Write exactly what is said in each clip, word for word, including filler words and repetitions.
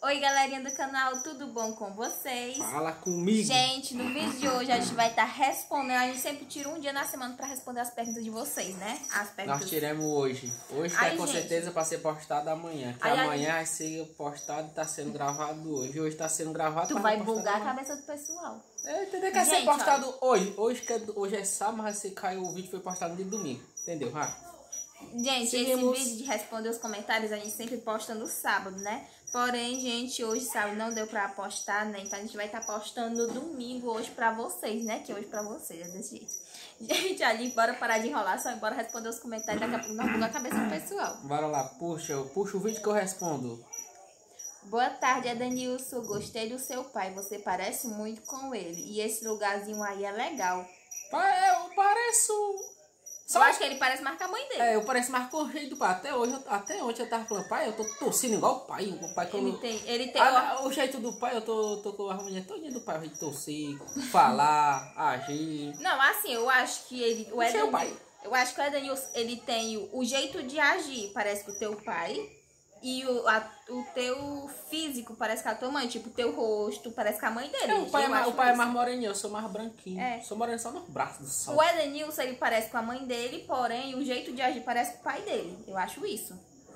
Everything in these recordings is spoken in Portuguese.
Oi, galerinha do canal, tudo bom com vocês? Fala comigo! Gente, no vídeo de hoje a gente vai estar respondendo, a gente sempre tira um dia na semana pra responder as perguntas de vocês, né? As perguntas... Nós tiramos hoje. Hoje tá Ai, com gente. certeza pra ser postado amanhã. Que Ai, amanhã ai. vai ser postado e tá sendo gravado hoje. Hoje tá sendo gravado. Tu mas vai postado bugar a amanhã. cabeça do pessoal. É, entendeu? Quer ser Gente, postado hoje. Hoje, que é, hoje é sábado, mas se caiu o vídeo foi postado no dia de domingo. Entendeu? Ah. Gente, Seguimos. esse vídeo de responder os comentários a gente sempre posta no sábado, né? Porém, gente, hoje sábado não deu pra postar, né? Então a gente vai estar postando no domingo hoje pra vocês, né? Que hoje pra vocês é desse jeito. Gente, ali, bora parar de enrolar, só bora responder os comentários. Daqui a pouco nós vamos a cabeça do pessoal. Bora lá, puxa, puxa o vídeo que eu respondo. Boa tarde, Edenilson. Gostei do seu pai, você parece muito com ele. E esse lugarzinho aí é legal. Pai, eu pareço... Só eu acho que ele parece mais com a mãe dele. É, eu pareço mais com o rei do pai. Até hoje, até ontem eu tava falando, pai, eu tô tossindo igual o pai. O pai Ele quando... tem, ele tem... Ah, o jeito do pai, eu tô, tô com a harmonia todinha do pai. O jeito de tossir, falar, agir. Não, assim, eu acho que ele... O Eden, Eden, pai. Eu acho que o Edenilson, ele tem o, o jeito de agir, parece com o teu pai. E o, a, o teu físico parece com a tua mãe. Tipo, o teu rosto parece com a mãe dele. É, o pai, é mais, o pai é isso. mais moreninho, eu sou mais branquinho. É. Sou moreno só nos braços do sol. O Edenilson, ele parece com a mãe dele, porém, o jeito de agir parece com o pai dele. Eu acho isso.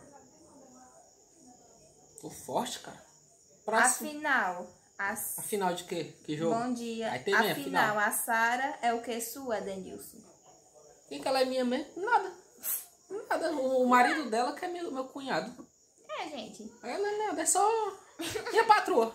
Tô forte, cara. Próximo. Afinal... As... Afinal de quê? Que jogo? Bom dia. Aí tem Afinal, minha final. a Sara é o que sua, Edenilson? Quem que ela é minha mesmo? Nada. Nada. O, o marido dela que é meu, meu cunhado. É, gente. Ela é nada, é só minha patroa.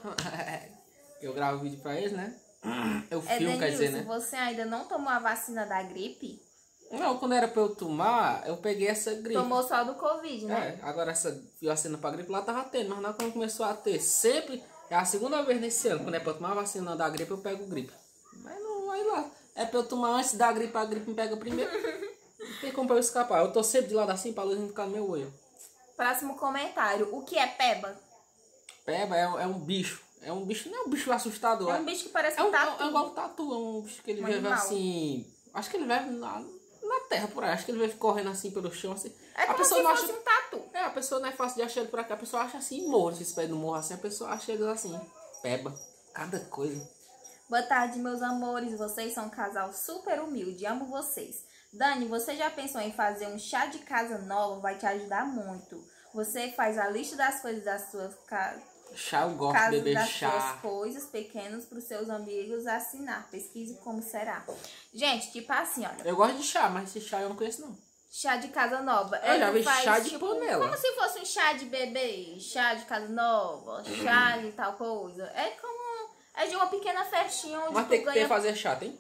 Eu gravo vídeo pra eles, né? Eu filmo, quer dizer, né? Você ainda não tomou a vacina da gripe? Não, quando era pra eu tomar, eu peguei essa gripe. Tomou só do Covid, né? É, agora essa vacina pra gripe lá tava tendo, mas não, quando começou a ter, sempre, é a segunda vez nesse ano, quando é pra eu tomar a vacina da gripe, eu pego gripe. Mas não vai lá. É pra eu tomar antes da gripe, a gripe me pega primeiro. Não tem como pra eu escapar. Eu tô sempre de lado assim pra luz não ficar no meu olho. Próximo comentário. O que é peba? Peba é, é um bicho. É um bicho, não é um bicho assustador. É um bicho que parece é um um tatu. É igual um tatu, é um bicho que ele Um vive animal. assim. Acho que ele vive na, na terra por aí. Acho que ele vive correndo assim pelo chão. Assim. É a como pessoa se não fosse acha, um tatu. É, a pessoa não é fácil de achar ele por aqui. A pessoa acha assim, morro, esses pés no morro assim. A pessoa acha eles assim. Peba. Cada coisa. Boa tarde, meus amores. Vocês são um casal super humilde. Amo vocês. Dani, você já pensou em fazer um chá de casa novo? Vai te ajudar muito. Você faz a lista das coisas das suas casas. Chá, eu gosto Caso de beber das chá. suas coisas pequenas para os seus amigos assinar. Pesquise como será. Gente, tipo assim, olha. Eu gosto de chá, mas esse chá eu não conheço não. Chá de casa nova. Eu já Ele vi faz, chá de tipo, panela. como se fosse um chá de bebê, chá de casa nova, chá de tal coisa. É como... É de uma pequena festinha onde Mas tu tem que ganha... ter fazer chá, tem?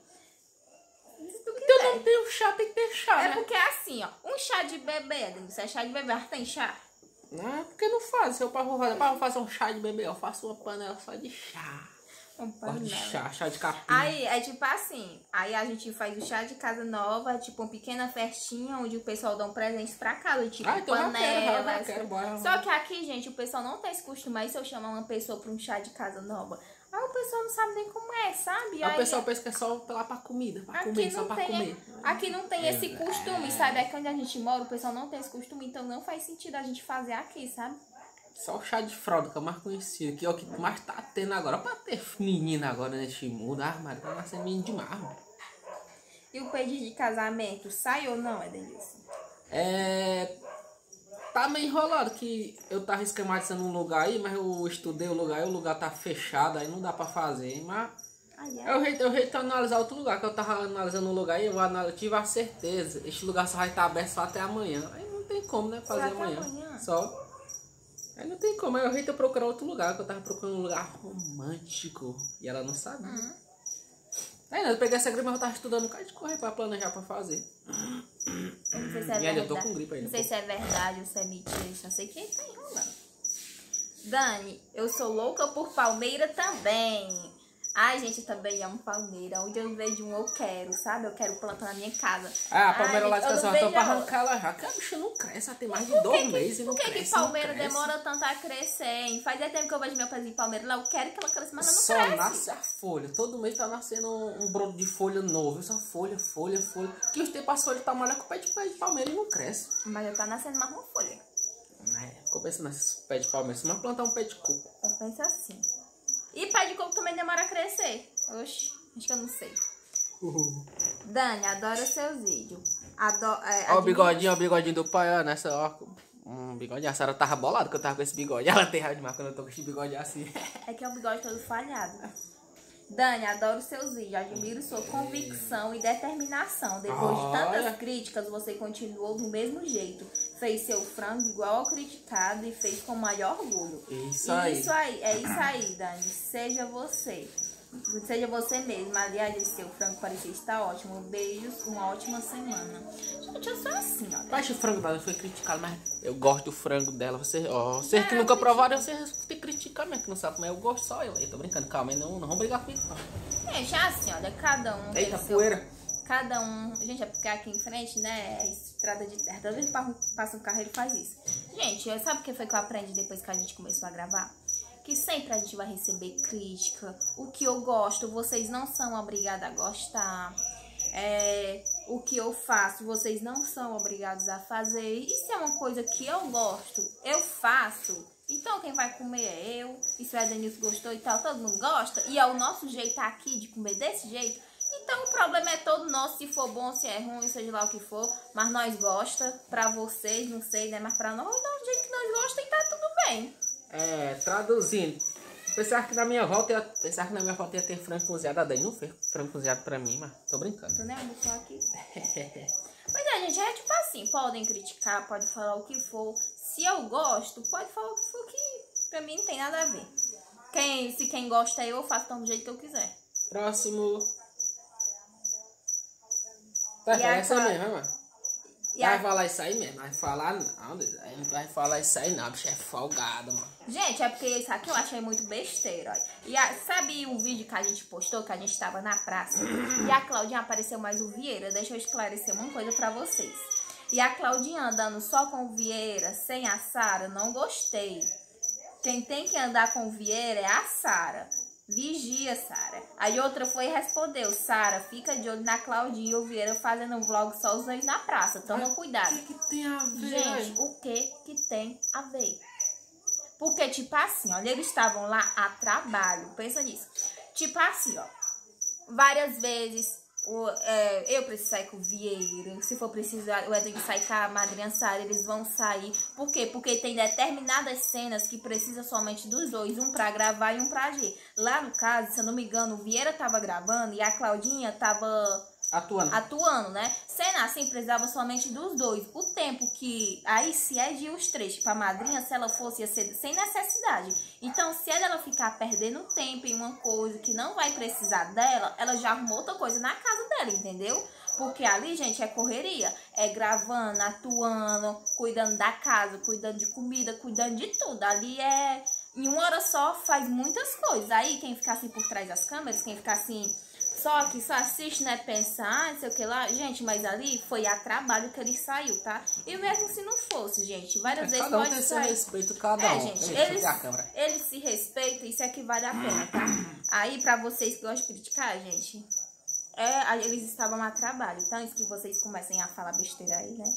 Se tu quiser. Então não tem o chá, tem que ter chá, É né? porque é assim, ó. Um chá de bebê, isso é chá de bebê, mas tem chá? Não, porque não faz. Se eu vou fazer, para fazer um chá de bebê, eu faço uma panela só de chá. Um Gosto de panela. chá, chá de capim. Aí, é tipo assim, aí a gente faz o chá de casa nova, tipo uma pequena festinha, onde o pessoal dá um presente pra casa, tipo Ah, então já quero, já, panelas. já quero, bora. Só que aqui, gente, o pessoal não tá esse costume, aí se eu chamar uma pessoa pra um chá de casa nova, aí o pessoal não sabe nem como é, sabe? Aí Aí, o pessoal pensa que é só lá pra comida, pra aqui comer, só não pra tem, comer. aqui não tem esse costume, sabe? Aqui onde a gente mora, o pessoal não tem esse costume, então não faz sentido a gente fazer aqui, sabe? Só o chá de fralda, que é o mais conhecido, que é o que mais tá tendo agora. Pra ter menina agora neste mundo, ah, mas tá nascendo menino demais, mano. E o pedido de casamento, sai ou não, Edenilson? É... Tá meio enrolado, que eu tava esquematizando um lugar aí, mas eu estudei o lugar aí, o lugar tá fechado, aí não dá pra fazer, mas... Ai, É o jeito, é o jeito de analisar outro lugar, que eu tava analisando um lugar aí, eu, vou analisar, eu tive a certeza, este lugar só vai estar aberto só até amanhã. Aí não tem como, né, fazer Só até amanhã. amanhã? Só. Aí não tem como, aí eu jeito eu procurar outro lugar, que eu tava procurando um lugar romântico, e ela não sabia. Uhum. Aí eu peguei essa gripe, mas eu tava estudando um bocado de correr pra planejar pra fazer. Eu não sei se é E ainda eu tô verdade. com gripe ainda. Não sei se é verdade ou se é mentira. Só sei que tá enrolando. Dani, eu sou louca por Palmeira também. Ai, gente, eu também amo Palmeira. Onde eu vejo um, eu quero, sabe? Eu quero plantar na minha casa. Ah, a Palmeira Ai, lá de eu não casa, eu tô vejo pra a hora. arrancar ela já. Que a bicha não cresce, ela tem mais de Por dois que que- meses e não Por que cresce. que Palmeira não cresce. demora tanto a crescer, hein? Faz tempo que eu vejo meu pezinho de Palmeira lá. Eu quero que ela cresça, mas ela não Só cresce. nasce a folha. Todo mês tá nascendo um, um broto de folha novo. Só folha, folha, folha. Que os tempos as folhas tá molhando com o pé de, pé de palmeira e não cresce. Mas já tá nascendo mais uma folha. É, ficou pensando nesses pés de palmeira. Mas plantar um pé de coco. Um pensa assim. E pé de coco também demora a crescer. Oxi, acho que eu não sei. Uhum. Dani, adoro seus vídeos. Adoro, é, Ó o bigodinho, ó o bigodinho do pai, ó, nessa, ó. Um bigodinho. A Sara tava bolada que eu tava com esse bigode. Ela tem raiva demais quando eu tô com esse bigode assim. É que é um bigode todo falhado. Dani, adoro seus vídeos. Admiro sua convicção e determinação. Depois de tantas Olha. críticas, você continuou do mesmo jeito. Fez seu frango igual ao criticado e fez com o maior orgulho. Isso aí. Isso aí, é isso aí, Dani. Seja você. Seja você mesmo. Aliás, esse seu frango parecia estar ótimo. Beijos, uma ótima semana. Gente, eu sou assim, ó. Mas o frango dela foi criticado, mas eu gosto do frango dela. Você, ó, vocês que nunca provaram, vocês tem que criticar mesmo, que não sabe, mas eu gosto só eu. Eu tô brincando, calma, não, não vamos brigar comigo, não. Gente, é assim, olha, cada um. Eita, tem seu- poeira. Cada um. Gente, é porque aqui em frente, né? É estrada de terra. Toda vez que passa um carro, ele faz isso. Gente, sabe o que foi que eu aprendi depois que a gente começou a gravar? Que sempre a gente vai receber crítica. O que eu gosto, vocês não são obrigados a gostar. É, o que eu faço, vocês não são obrigados a fazer. E se é uma coisa que eu gosto, eu faço. Então quem vai comer é eu. E se o Edenilson gostou e tal, todo mundo gosta. E é o nosso jeito aqui de comer desse jeito. Então o problema é todo nosso, se for bom, se é ruim, seja lá o que for. Mas nós gosta, pra vocês, não sei, né? Mas pra nós, do jeito que nós gostamos, e tá tudo bem. É, traduzindo. Pensava que na minha volta ia, pensava que na minha volta ia ter frango cozinhado. A Dani não fez frango cozinhado pra mim, mas tô brincando. Tô nem almoçando aqui. Mas é, gente, é tipo assim, podem criticar, pode falar o que for. Se eu gosto, pode falar o que for, que pra mim não tem nada a ver. Quem, se quem gosta eu, eu faço do jeito que eu quiser. Próximo. Vai E falar a isso Cla- mesmo, mano. E Vai a- falar isso aí mesmo. Vai falar não, a gente vai falar isso aí não, bicho é folgado, mano. Gente, é porque isso aqui eu achei muito besteira, olha. E a- sabe o vídeo que a gente postou, que a gente tava na praça? E a Claudinha apareceu mais o Vieira. Deixa eu esclarecer uma coisa pra vocês. E a Claudinha andando só com o Vieira, sem a Sara, não gostei. Quem tem que andar com o Vieira é a Sara. Vigia, Sara. Aí outra foi e respondeu: Sara, fica de olho na Claudinha e o Vieira fazendo um vlog só os dois na praça. Toma cuidado. O que, que tem a ver? Gente, o que que tem a ver? Porque, tipo assim, olha, eles estavam lá a trabalho. Pensa nisso. Tipo assim, ó. Várias vezes o, é, eu preciso sair com o Vieira. Se for preciso, o Edwin sair com a madrinha Sara, eles vão sair. Por quê? Porque tem determinadas cenas que precisa somente dos dois. Um pra gravar e um pra agir. Lá no caso, se eu não me engano, o Vieira tava gravando e a Claudinha tava... Atuando. atuando, né? Cena assim, precisava somente dos dois. O tempo que... Aí, se é de os três, tipo, a madrinha, se ela fosse, ia ser sem necessidade. Então, se é dela ficar perdendo tempo em uma coisa que não vai precisar dela, ela já arrumou outra coisa na casa dela, entendeu? Porque ali, gente, é correria. É gravando, atuando, cuidando da casa, cuidando de comida, cuidando de tudo. Ali é... Em uma hora só, faz muitas coisas. Aí, quem ficar assim por trás das câmeras, quem ficar assim... Só que só assiste, né? Pensa, ah, não sei o que lá. Gente, mas ali foi a trabalho que ele saiu, tá? E mesmo se não fosse, gente, várias Mas vezes cada um pode tem seu sair. respeito, cada É, um. gente, Ei, eles, deixa eu ver a câmera. eles se respeitam, isso é que vale a pena, tá? Aí, pra vocês que gostam de criticar, gente, é, eles estavam a trabalho. Então, isso que vocês comecem a falar besteira aí, né?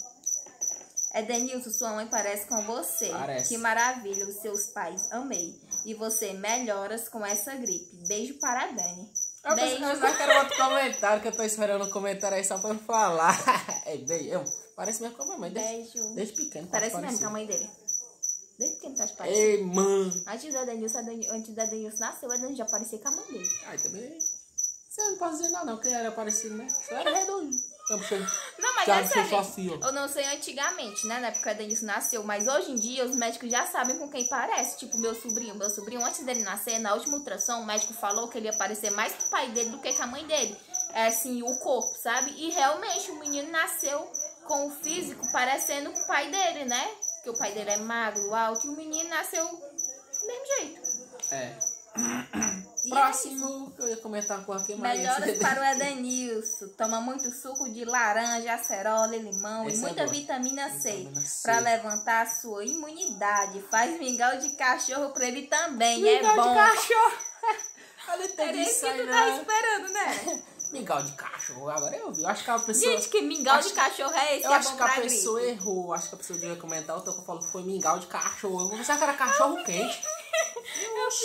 Edenilson, sua mãe parece com você. Parece. Que maravilha, os seus pais, amei. E você melhoras com essa gripe. Beijo para a Dani. Eu Beijo. pensava que era outro comentário, que eu tô esperando um comentário aí só pra eu falar. É, bem, eu, parece mesmo com a minha mãe. Desde, Beijo. desde pequeno. Parece mesmo com a mãe dele. Desde pequeno tá parecido. Ei, mãe. Antes da Denilson, antes da Denilson nasceu, a Dani já parecia com a mãe dele. Ai, também. Você não pode dizer nada, não, que era parecido, né? Você era redondo. Não, mas Já é sério, sou assim, ó. eu não sei antigamente, né, na época que a Denilson nasceu, mas hoje em dia os médicos já sabem com quem parece, tipo meu sobrinho, meu sobrinho antes dele nascer, na última ultrassom, o médico falou que ele ia parecer mais com o pai dele do que com a mãe dele, é assim, o corpo, sabe, e realmente o menino nasceu com o físico parecendo com o pai dele, né, que o pai dele é magro, alto, e o menino nasceu do mesmo jeito. É. E Próximo, que eu ia comentar com aqui, mas... melhoras para o Edenilson. Toma muito suco de laranja, acerola e limão Esse e é muita bom. vitamina C, Vitamina C. para levantar a sua imunidade. Faz mingau de cachorro para ele também, Mingau é bom. de cachorro. Olha, tem Era isso isso que aí, tu tá né? esperando, né? Mingau de cachorro, agora eu vi. Eu acho que a pessoa... Gente, que mingau acho de que- cachorro é esse? Eu que é acho bom que a pra pessoa gripe? errou. Acho que a pessoa devia comentar. O que falou que foi mingau de cachorro. Eu pensava que era cachorro quente.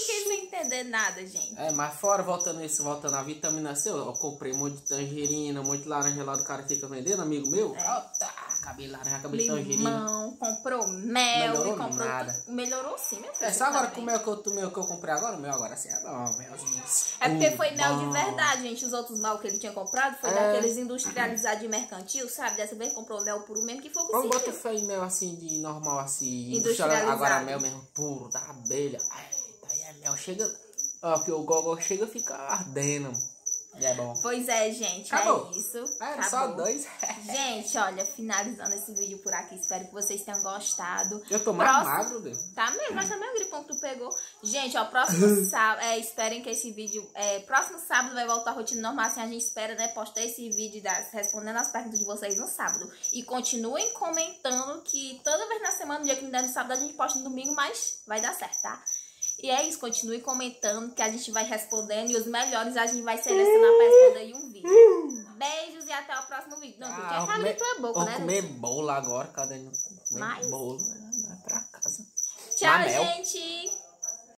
fazer nada, gente. É, mas fora, voltando isso, voltando a vitamina C, eu, eu comprei um monte de tangerina, um monte de laranja lá do cara que fica vendendo, amigo meu. É. Ah, tá, acabei laranja, acabei de tangerina. Limão, comprou mel. Melhorou e comprou nada. tudo. Melhorou sim, meu filho. É, só agora também. com o mel que eu tomei, o que eu comprei agora, o meu agora assim é bom, melzinho. É porque foi mel de bom. verdade, gente. Os outros mel que ele tinha comprado foi É. daqueles industrializados de mercantil, sabe? Dessa vez comprou mel puro mesmo, que foi o Eu que boto conseguiu. fé em mel assim, de normal assim, Industrializado. agora mel mesmo puro, da abelha. Ai, daí é mel, chega, ó, que o gogó chega a ficar ardendo. E é bom. Pois é, gente, Acabou. é isso. Era Acabou. só dois. Gente, olha, finalizando esse vídeo por aqui, espero que vocês tenham gostado. Eu tô mais Próximo- magro dele. Tá mesmo, mas também o gripão que tu pegou. Gente, ó, próximo sábado, é, esperem que esse vídeo, é, próximo sábado vai voltar a rotina normal, assim, a gente espera, né, postar esse vídeo das, respondendo as perguntas de vocês no sábado. E continuem comentando que toda vez na semana, no dia que me der no sábado, a gente posta no domingo, mas vai dar certo, tá? E é isso, continue comentando que a gente vai respondendo e os melhores a gente vai selecionar pra responder em um vídeo. Beijos e até o próximo vídeo. Não, tu Ah, tinha vou que abrir comer- tua boca, Vou né? comer bolo agora, cadê? Comer Mais? bolo, né? Vai pra casa. Tchau, Na mel. gente!